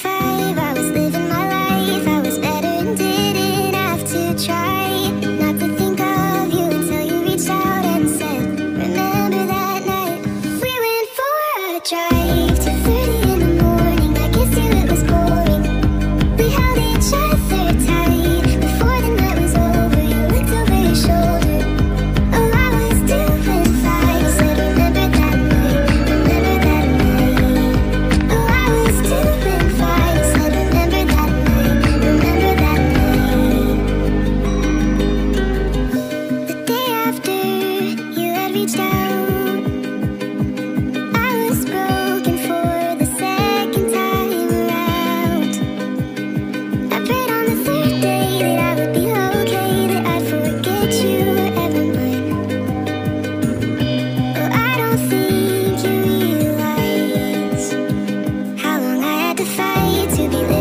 5, I was living my life. I was better and didn't have to try not to think of you until you reached out and said, remember that night we went for a drive to 30 in the morning. I kissed you, it was boring. We held each other tight before the night was over. You looked over your shoulder. Oh, I was doing fine. You said, remember that night, remember that night. Oh, I was doing fine. You said, remember that night, remember that night. The day after you had reached out, I was broken for the second time around. I prayed on the third day that I would be okay, that I'd forget you were ever mine. Oh, I don't think you realize how long I had to fight to be living